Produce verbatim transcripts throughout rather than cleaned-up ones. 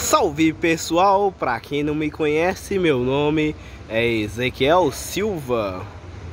Salve pessoal, pra quem não me conhece, meu nome é Ezequiel Silva,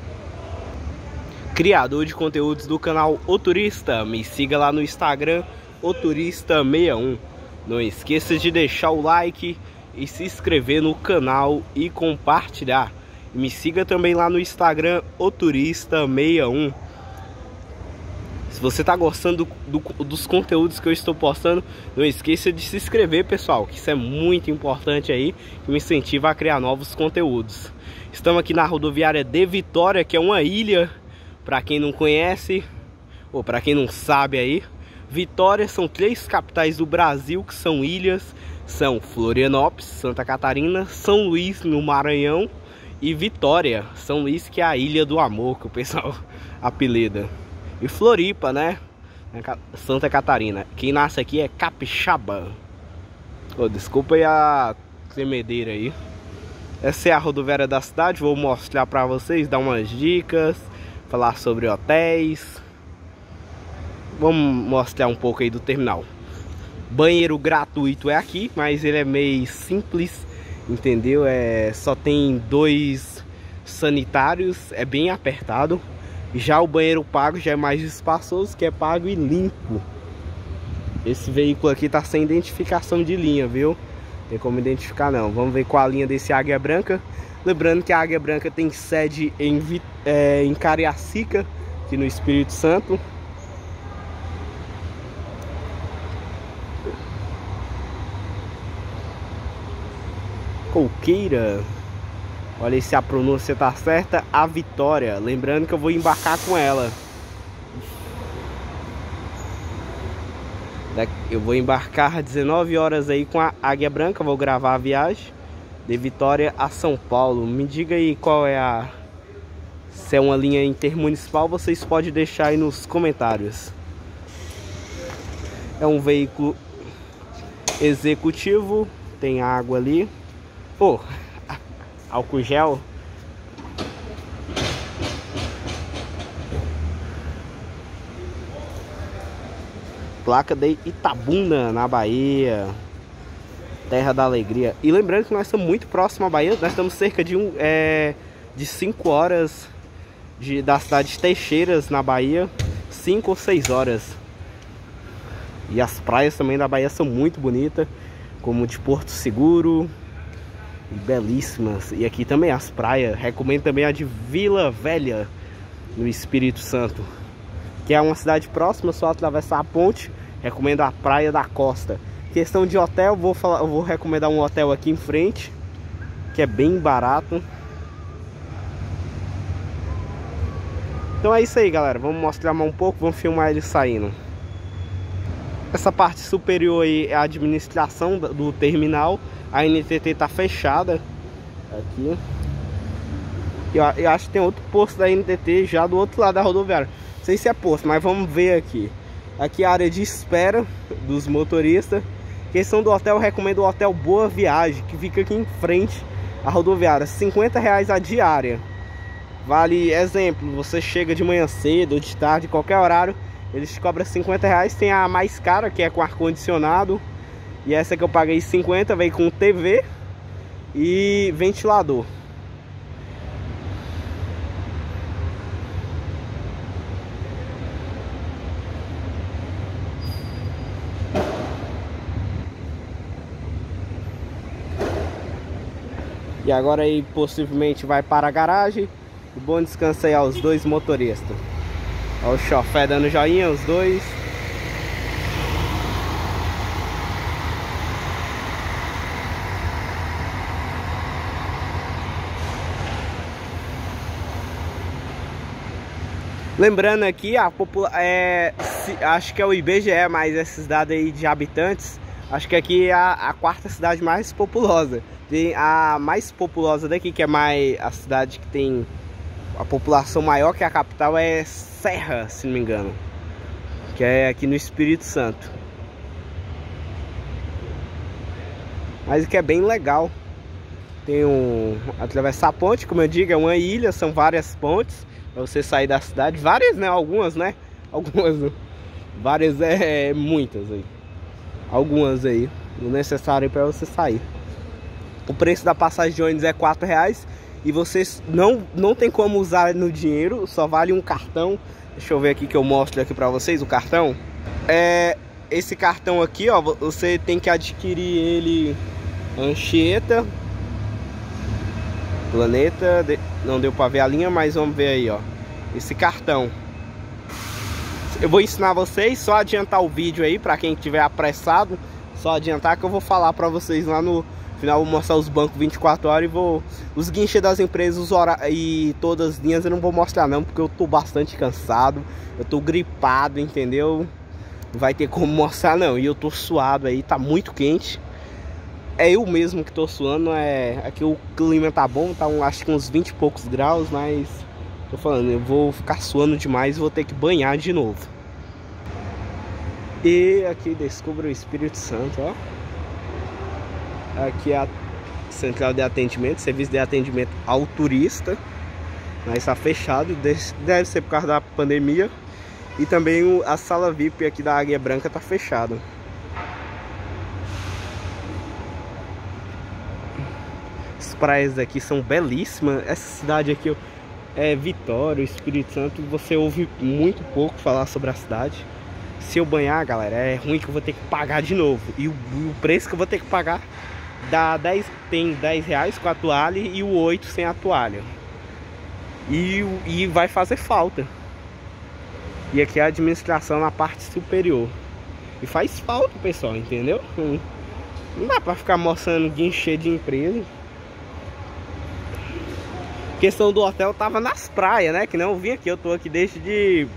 criador de conteúdos do canal O Turista. Me siga lá no Instagram, O Turista sessenta e um. Não esqueça de deixar o like e se inscrever no canal e compartilhar. Me siga também lá no Instagram, O Turista sessenta e um. Se você tá gostando do, do, dos conteúdos que eu estou postando, não esqueça de se inscrever, pessoal, que isso é muito importante aí, que me incentiva a criar novos conteúdos. Estamos aqui na rodoviária de Vitória, que é uma ilha, para quem não conhece, ou para quem não sabe aí. Vitória são três capitais do Brasil que são ilhas, são Florianópolis, Santa Catarina, São Luís no Maranhão e Vitória, São Luís, que é a Ilha do Amor, que o pessoal apelida. E Floripa, né? Santa Catarina. Quem nasce aqui é capixaba. Oh, desculpa aí a tremedeira aí. Essa é a rodoviária da cidade. Vou mostrar pra vocês, dar umas dicas, falar sobre hotéis. Vamos mostrar um pouco aí do terminal. Banheiro gratuito é aqui, mas ele é meio simples, entendeu? É, só tem dois sanitários, é bem apertado. Já o banheiro pago já é mais espaçoso, que é pago e limpo. Esse veículo aqui tá sem identificação de linha, viu? Não tem como identificar não. Vamos ver qual a linha desse Águia Branca. Lembrando que a Águia Branca tem sede em, é, em Cariacica, aqui no Espírito Santo. Coqueira. Olha se a pronúncia tá certa. A Vitória. Lembrando que eu vou embarcar com ela. Eu vou embarcar às dezenove horas aí com a Águia Branca. Vou gravar a viagem de Vitória a São Paulo. Me diga aí qual é a... Se é uma linha intermunicipal, vocês podem deixar aí nos comentários. É um veículo executivo. Tem água ali. Oh, álcool gel. Placa de Itabuna, na Bahia, terra da alegria. E lembrando que nós estamos muito próximo à Bahia. Nós estamos cerca de um é, de cinco horas de, da cidade de Teixeiras, na Bahia. Cinco ou seis horas. E as praias também da Bahia são muito bonitas, como de Porto Seguro, belíssimas. E aqui também as praias. Recomendo também a de Vila Velha, no Espírito Santo, que é uma cidade próxima, só atravessar a ponte. Recomendo a Praia da Costa. Questão de hotel, vou falar, eu vou recomendar um hotel aqui em frente, que é bem barato. Então é isso aí, galera. Vamos mostrar mais um pouco, vamos filmar ele saindo. Essa parte superior aí é a administração do terminal. A N T T tá fechada aqui. Eu, eu acho que tem outro posto da N T T já do outro lado da rodoviária. Não sei se é posto, mas vamos ver aqui. Aqui é a área de espera dos motoristas. Questão do hotel, eu recomendo o Hotel Boa Viagem, que fica aqui em frente à rodoviária. cinquenta reais a diária. Vale, exemplo, você chega de manhã cedo ou de tarde, qualquer horário, eles te cobram cinquenta reais. Tem a mais cara, que é com ar-condicionado. E essa que eu paguei cinquenta, veio com T V e ventilador. E agora aí possivelmente vai para a garagem. E bom descanso aí aos dois motoristas. Olha o chofé dando joinha, os dois. Lembrando aqui, a popula é, se, acho que é o I B G E, mas esses dados aí de habitantes, acho que aqui é a, a quarta cidade mais populosa. Tem a mais populosa daqui, que é mais a cidade que tem a população maior que a capital, é Serra, se não me engano, que é aqui no Espírito Santo. Mas que é bem legal. Tem um atravessar a ponte, como eu digo, é uma ilha, são várias pontes pra você sair da cidade. Várias, né? Algumas, né? Algumas. Várias, é, é muitas aí. Algumas aí. o necessário para você sair. O preço da passagem de ônibus é quatro reais e vocês não, não tem como usar no dinheiro, só vale um cartão. Deixa eu ver aqui que eu mostro aqui para vocês o cartão. É, esse cartão aqui, ó, você tem que adquirir ele Anchieta, Planeta, não deu para ver a linha, mas vamos ver aí, ó, esse cartão. Eu vou ensinar vocês, só adiantar o vídeo aí para quem tiver apressado, só adiantar que eu vou falar para vocês lá no final, vou mostrar os bancos vinte e quatro horas e vou os guinchês das empresas, os horários e todas as linhas eu não vou mostrar não, porque eu tô bastante cansado, eu tô gripado, entendeu? Não vai ter como mostrar não, e eu tô suado aí, tá muito quente. É eu mesmo que tô suando, é aqui o clima tá bom, tá um, acho que uns vinte e poucos graus, mas tô falando, eu vou ficar suando demais e vou ter que banhar de novo. E aqui descubra o Espírito Santo, ó. Aqui é a central de atendimento, serviço de atendimento ao turista, mas está fechado, deve ser por causa da pandemia. E também a sala V I P aqui da Águia Branca está fechada. As praias aqui são belíssimas. Essa cidade aqui é Vitória, o Espírito Santo. Você ouve muito pouco falar sobre a cidade. Se eu banhar, galera, é ruim que eu vou ter que pagar de novo. E o, o preço que eu vou ter que pagar dá dez, tem dez reais com a toalha e o oito sem a toalha. E, e vai fazer falta. E aqui é a administração na parte superior. E faz falta, pessoal, entendeu? Não dá pra ficar mostrando guinchê de empresa. A questão do hotel tava nas praias, né? Que não eu vim aqui, eu tô aqui desde de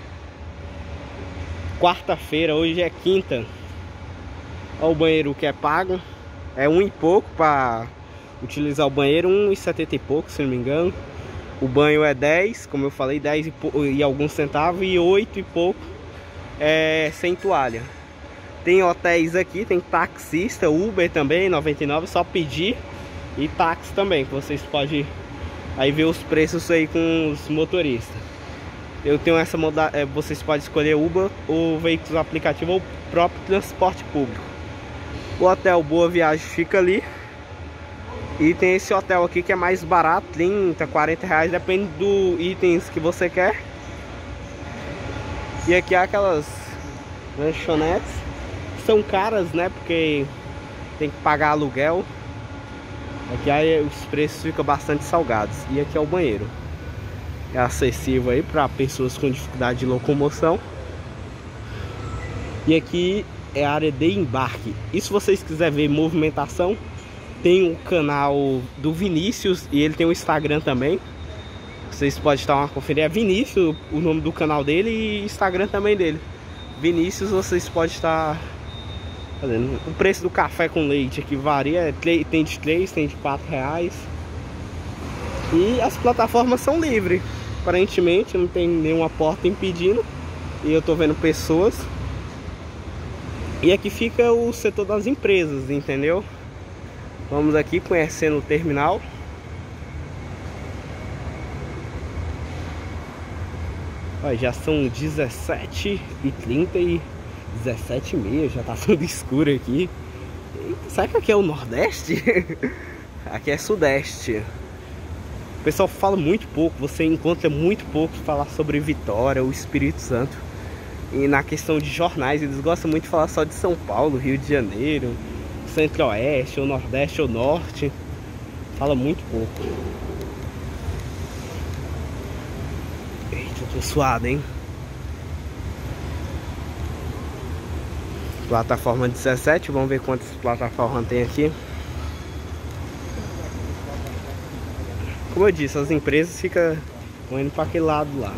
quarta-feira, hoje é quinta. Olha o banheiro que é pago. É um e pouco para utilizar o banheiro, um e setenta e pouco, se não me engano. O banho é dez, como eu falei, dez e, e alguns centavos, e oito e pouco é sem toalha. Tem hotéis aqui, tem taxista, Uber também, noventa e nove, só pedir. E táxi também, que vocês podem aí ver os preços aí com os motoristas. Eu tenho essa modalidade, vocês podem escolher Uber ou veículos aplicativo ou o próprio transporte público. O hotel Boa Viagem fica ali. E tem esse hotel aqui que é mais barato, trinta, quarenta reais, depende do itens que você quer. E aqui há aquelas lanchonetes, são caras, né, porque tem que pagar aluguel. Aqui aí os preços ficam bastante salgados. E aqui é o banheiro. É acessível aí para pessoas com dificuldade de locomoção. E aqui é a área de embarque. E se vocês quiserem ver movimentação, tem o canal do Vinícius e ele tem o Instagram também. Vocês podem dar uma conferida. É Vinícius o nome do canal dele e Instagram também dele. Vinícius, vocês podem estar fazendo. O preço do café com leite aqui varia. Tem de três, tem de quatro reais. E as plataformas são livres. Aparentemente não tem nenhuma porta impedindo. E eu tô vendo pessoas. E aqui fica o setor das empresas, entendeu? Vamos aqui conhecendo o terminal. Olha, já são dezessete e trinta e dezessete e meia, já tá tudo escuro aqui. Eita, será que aqui é o Nordeste? Aqui é Sudeste. O pessoal fala muito pouco, você encontra muito pouco falar sobre Vitória, o Espírito Santo. E na questão de jornais, eles gostam muito de falar só de São Paulo, Rio de Janeiro, Centro-Oeste, ou Nordeste, ou Norte. Fala muito pouco. Eita, tô suado, hein? Plataforma dezessete, vamos ver quantas plataformas tem aqui. Como eu disse, as empresas ficam indo para aquele lado lá.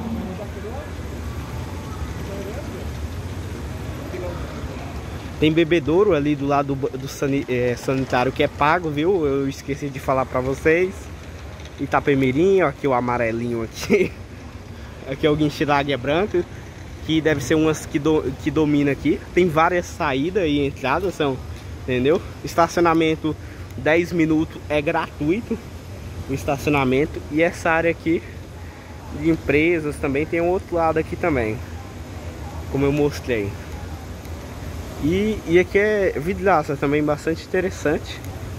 Tem bebedouro ali do lado do, do sani, é, sanitário que é pago, viu? Eu esqueci de falar pra vocês. Itapemirim, ó, aqui o amarelinho aqui. Aqui é o guincho da Águia Branca, que deve ser umas que, do, que domina aqui. Tem várias saídas e entradas, são, entendeu? Estacionamento dez minutos é gratuito. O estacionamento. E essa área aqui de empresas também tem um outro lado aqui também, como eu mostrei. E, e aqui é vidraça também, bastante interessante.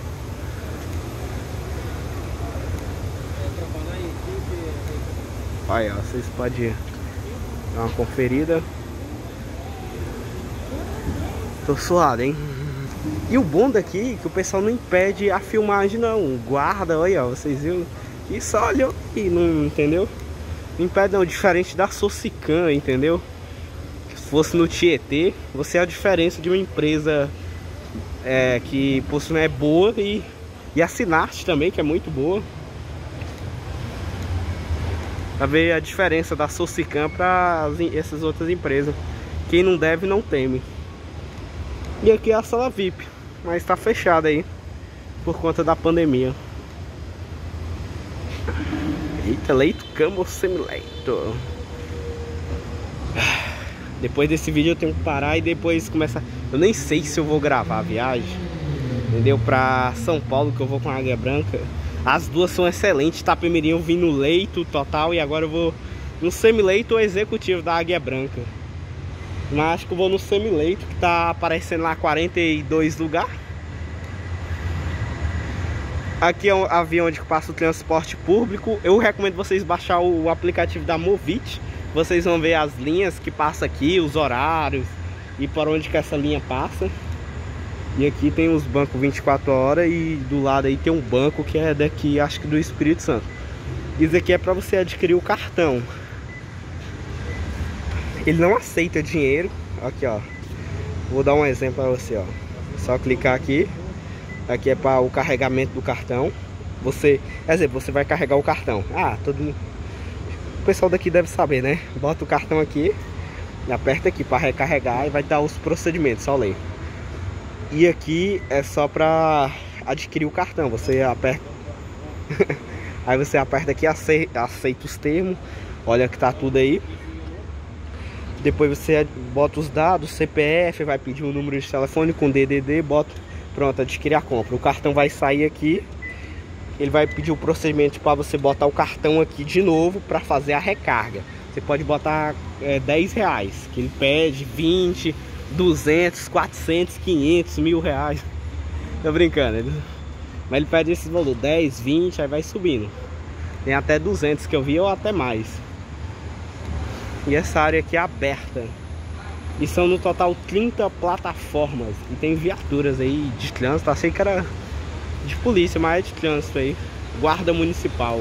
Aí, ó, vocês podem dar uma conferida. Tô suado, hein? E o bom daqui é que o pessoal não impede a filmagem, não. Guarda, olha, ó, vocês viram? E só olhou e não, entendeu? Não impede, não. Diferente da Socicam, entendeu? Se fosse no Tietê, você é a diferença de uma empresa é, que por cima é boa e, e a Sinarte também, que é muito boa. Pra ver a diferença da Socicam para essas outras empresas. Quem não deve não teme. E aqui é a sala V I P, mas tá fechada aí por conta da pandemia. Eita, leito, cama ou semileito? Depois desse vídeo eu tenho que parar e depois começar. Eu nem sei se eu vou gravar a viagem, entendeu? Pra São Paulo, que eu vou com a Águia Branca. As duas são excelentes. Itapemirim eu vim no leito total e agora eu vou no semileito ou executivo da Águia Branca. Mas acho que eu vou no semileito, que tá aparecendo lá quarenta e dois lugares. Aqui é um avião onde passa o transporte público. Eu recomendo vocês baixar o aplicativo da Movit. Vocês vão ver as linhas que passa aqui, os horários e por onde que essa linha passa. E aqui tem os bancos vinte e quatro horas e do lado aí tem um banco que é daqui, acho que do Espírito Santo. Isso aqui é para você adquirir o cartão. Ele não aceita dinheiro. Aqui, ó. Vou dar um exemplo para você, ó. Só clicar aqui. Aqui é para o carregamento do cartão. Você, quer dizer, você vai carregar o cartão. Ah, todo mundo... O pessoal daqui deve saber, né? Bota o cartão aqui, aperta aqui para recarregar e vai dar os procedimentos, só ler. E aqui é só para adquirir o cartão. Você aperta. Aí você aperta aqui, aceita, aceita os termos. Olha que tá tudo aí. Depois você bota os dados, C P F, vai pedir o número de telefone com D D D, bota, pronto, adquirir a compra. O cartão vai sair aqui, ele vai pedir o procedimento para você botar o cartão aqui de novo para fazer a recarga. Você pode botar é, dez reais, que ele pede vinte, duzentos, quatrocentos, quinhentos, mil reais. Tô brincando, ele... mas ele pede esse valor, dez, vinte, aí vai subindo. Tem até duzentos que eu vi ou até mais. E essa área aqui é aberta. E são no total trinta plataformas. E tem viaturas aí de trânsito. Achei que era de polícia, mas é de trânsito aí. Guarda municipal.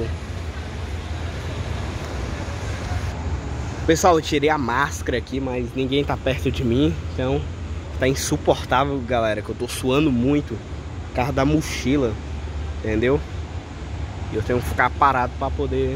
Pessoal, eu tirei a máscara aqui, mas ninguém tá perto de mim. Então tá insuportável, galera, que eu tô suando muito por causa da mochila, entendeu? E eu tenho que ficar parado pra poder...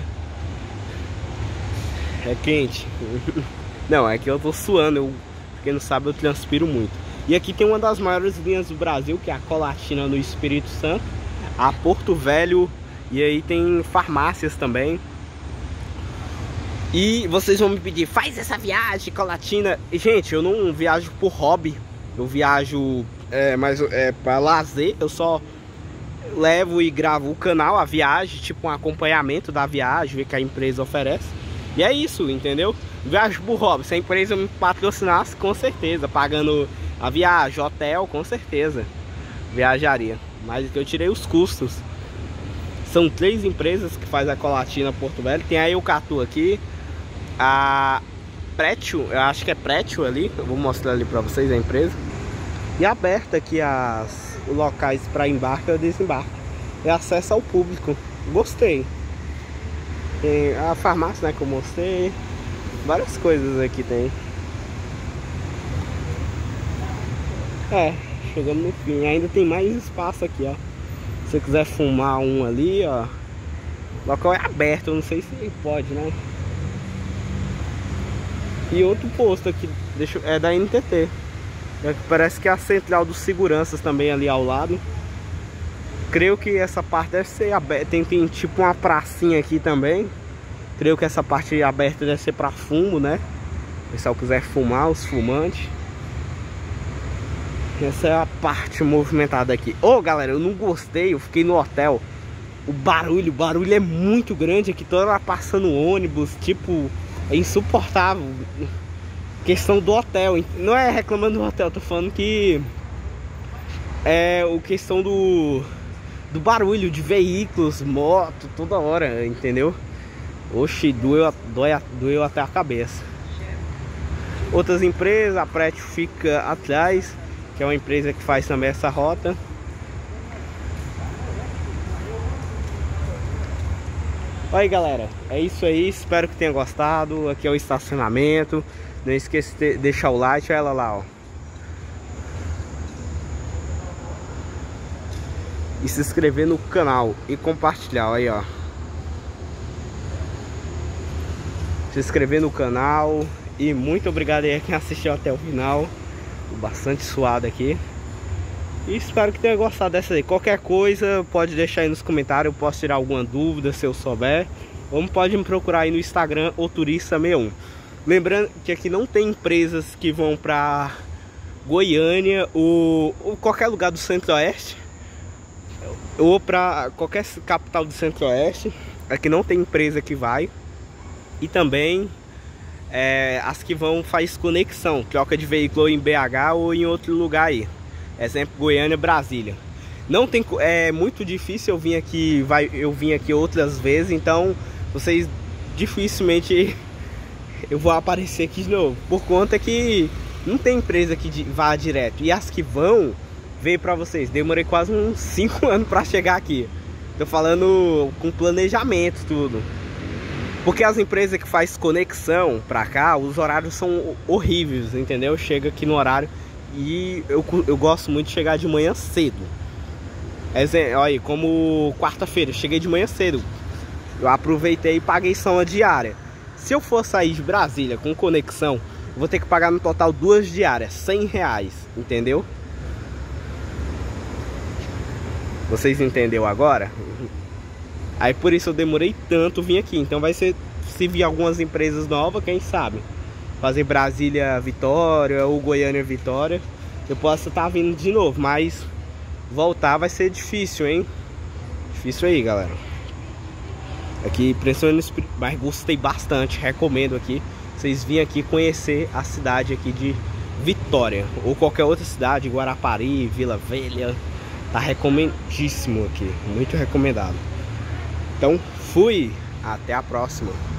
É quente. Não, é que eu tô suando. Eu, quem não sabe, eu transpiro muito. E aqui tem uma das maiores linhas do Brasil, que é a Colatina no Espírito Santo, a Porto Velho. E aí tem farmácias também. E vocês vão me pedir, faz essa viagem, Colatina. E, gente, eu não viajo por hobby. Eu viajo é, mais, é, para lazer. Eu só levo e gravo o canal, a viagem, tipo um acompanhamento da viagem que a empresa oferece. E é isso, entendeu? Viagem por hobby. Se a empresa me patrocinasse, com certeza. Pagando a viagem, hotel, com certeza viajaria. Mas eu tirei os custos. São três empresas que fazem a Colatina Porto Velho. Tem a Eucatu aqui, a Prétio, eu acho que é Prétio ali. Eu vou mostrar ali pra vocês a empresa. E aberta aqui as, os locais para embarque e desembarque. É acesso ao público. Gostei. Tem a farmácia, né, que eu mostrei. Várias coisas aqui tem. É, chegamos no fim. Ainda tem mais espaço aqui, ó. Se você quiser fumar um ali, ó. O local é aberto, eu não sei se pode, né? E outro posto aqui, deixa, é da N T T. É, parece que é a central dos seguranças também ali ao lado. Creio que essa parte deve ser aberta. Tem, tem tipo uma pracinha aqui também. Creio que essa parte aberta deve ser para fumo, né? Se o pessoal quiser fumar, os fumantes. Essa é a parte movimentada aqui. Ô, oh, galera, eu não gostei. Eu fiquei no hotel. O barulho, o barulho é muito grande aqui. Toda hora passando ônibus. Tipo, é insuportável. questão do hotel. Não é reclamando do hotel, tô falando que é o questão do do barulho de veículos, moto, toda hora, entendeu? Oxi, doeu, doeu, doeu até a cabeça. Outras empresas, a Prétio fica atrás, que é uma empresa que faz também essa rota. Olha aí, galera, é isso aí, espero que tenha gostado. Aqui é o estacionamento. Não esqueça de deixar o like, olha ela lá, ó. E se inscrever no canal e compartilhar, aí, ó. Se inscrever no canal. E muito obrigado aí a quem assistiu até o final. Bastante suado aqui. E espero que tenha gostado dessa aí. Qualquer coisa pode deixar aí nos comentários. Eu posso tirar alguma dúvida se eu souber. Ou pode me procurar aí no Instagram, o turista sessenta e um. Lembrando que aqui não tem empresas que vão pra Goiânia ou, ou qualquer lugar do Centro-Oeste, ou pra qualquer capital do Centro-Oeste. Aqui não tem empresa que vai. E também é, as que vão faz conexão, troca de veículo em B H ou em outro lugar aí. Exemplo, Goiânia, Brasília. Não tem, é muito difícil eu vim aqui, vai, eu vim aqui outras vezes, então vocês dificilmente eu vou aparecer aqui de novo, por conta que não tem empresa que vá direto. E as que vão, veio pra vocês, demorei quase uns cinco anos pra chegar aqui. Tô falando com planejamento, tudo. Porque as empresas que faz conexão pra cá, os horários são horríveis, entendeu? Chega aqui no horário e eu, eu gosto muito de chegar de manhã cedo. Olha aí, como quarta-feira, cheguei de manhã cedo. Eu aproveitei e paguei só uma diária. Se eu for sair de Brasília com conexão, eu vou ter que pagar no total duas diárias, cem reais, entendeu? Vocês entenderam agora? Aí por isso eu demorei tanto vir aqui. Então vai ser, se vir algumas empresas novas, quem sabe fazer Brasília Vitória ou Goiânia Vitória, eu posso estar vindo de novo, mas voltar vai ser difícil, hein? Difícil aí, galera. Aqui, principalmente, mas gostei bastante, recomendo aqui vocês virem aqui conhecer a cidade aqui de Vitória ou qualquer outra cidade, Guarapari, Vila Velha. Tá recomendíssimo aqui, muito recomendado. Então, fui, até a próxima.